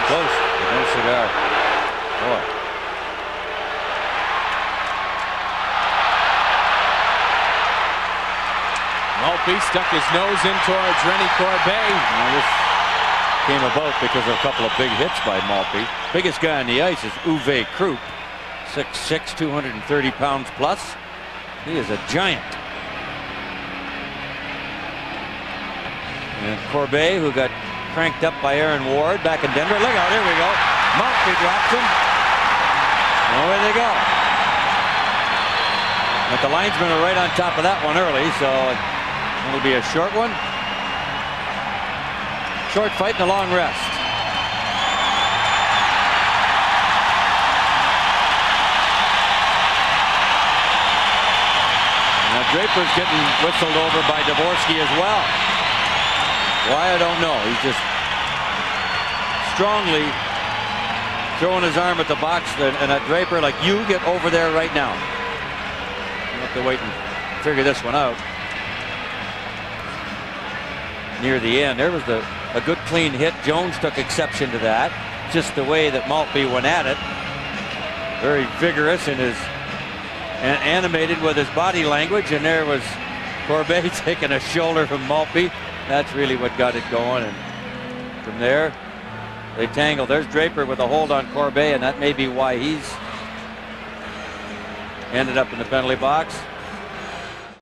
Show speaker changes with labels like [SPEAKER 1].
[SPEAKER 1] close. No cigar. Boy.
[SPEAKER 2] Maltby stuck his nose in towards Rene Corbet.
[SPEAKER 1] Now this came about because of a couple of big hits by Maltby. Biggest guy on the ice is Uwe Krupp, 6'6", 230 pounds plus. He is a giant. And Corbet, who got cranked up by Aaron Ward back in Denver. Look out, here we go. Maltby drops him. And away they go. But the linesmen are right on top of that one early, so it'll be a short one. Short fight and a long rest. Now Draper's getting whistled over by Dvorsky as well. Why, I don't know. He's just strongly throwing his arm at the box and at Draper like, you get over there right now. You have to wait and figure this one out. Near the end, there was a good clean hit. Jones took exception to that. Just the way that Maltby went at it. Very vigorous and animated with his body language. And there was Corbet taking a shoulder from Maltby. That's really what got it going. And from there, they tangle. There's Draper with a hold on Corbet, and that may be why he's ended up in the penalty box.